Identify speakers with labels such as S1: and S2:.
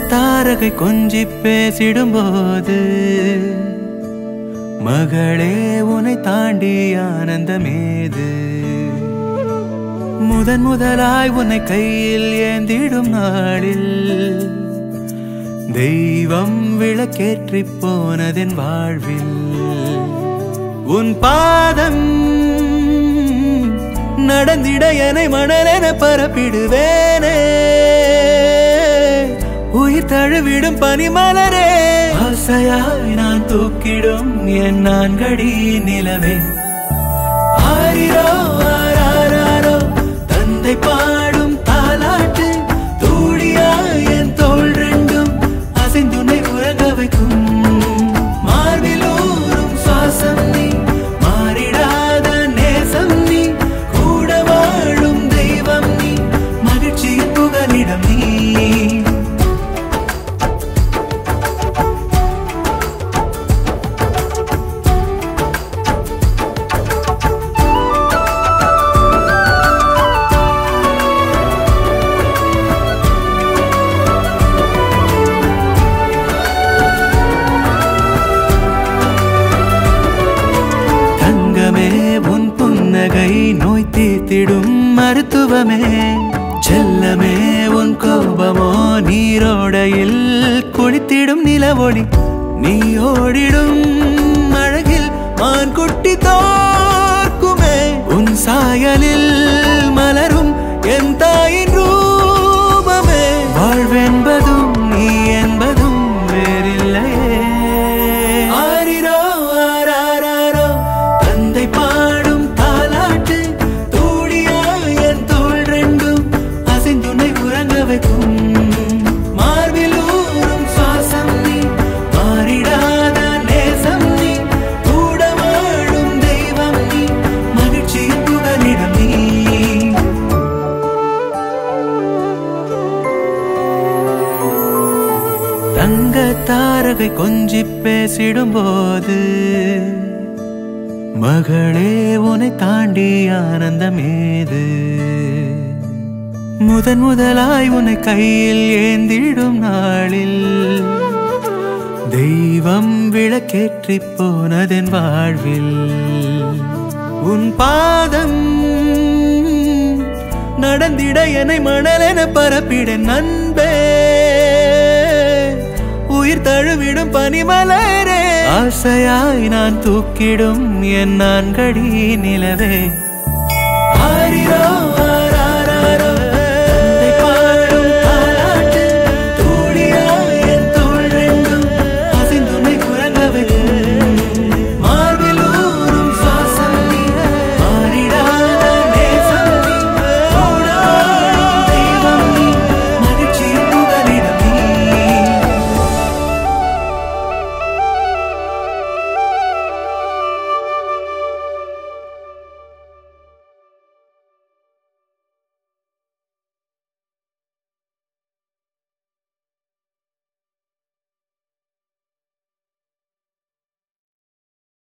S1: தாரகை கொஞ்சி பேசிடும்போது மகளே உன்னை தாண்டி ஆனந்தமேது முதன் முதலாய் உன்னை கையில் ஏந்திடும் நாளில் தெய்வம் விளக்கேற்றி போனதென் வாழ்வில் உன் பாதம் நடந்திட என்னை மணலென பரப்பிடுவேனே உயிர் தழுவிடும் பனிமலரே ஆசையாய் நான் தூக்கிடும் என் நான்கடி நிலவே ஆரிரோ ஆராரோ தந்தை பாடும் தாலாட்டு தூளியாய் என் தோள் ரெண்டும் அசைந்துனை உறங்க வைக்கும் மார்பில் ஊறும் சுவாசம் நீ மாறிடாத நேசம் நீ கூட வாழும் தெய்வம் நீ மகிழ்ச்சியின் புகலிடம் நீ உன் புன்னகை நோய் தீர்த்திடும் மருத்துவமே செல்லமே உன் கோபமோ நீரோடையில் குளித்திடும் நிலவொளி நீ ஓடிடும் அழகில் மான் குட்டி தோற்குமே உன் சாயலில் மலரும் என் தாயின் ரூபமே வாழ்வென்பதும் நீ என்பதும் வேறில்லையே ஆரிரோ ஆராரோ தந்தை பாடும் தாலாட்டு தூளியாய் என் தோள் ரெண்டும் அசைந்துனை உறங்க வைக்கும் மார்பில் ஊறும் சுவாசம் நீ மாறிடாத நேசம் நீ கூட வாழும் தெய்வம் நீ மகிழ்ச்சியின் புகலிடம் நீ தங்க தாரகை கொஞ்சி பேசிடும்போது மகளே உன்னை தாண்டி ஆனந்தமேது முதன் முதலாய் உன்னை கையில் ஏந்திடும் நாளில் தெய்வம் விளக்கேற்றி போனதென் வாழ்வில் உன் பாதம் நடந்திட என்னை மணலென பரப்பிட நண்பே உயிர் தழுவிடும் பனிமலரே ஆசையாய் நான் தூக்கிடும் என் நான்கடி நிலவே ஆரிரோ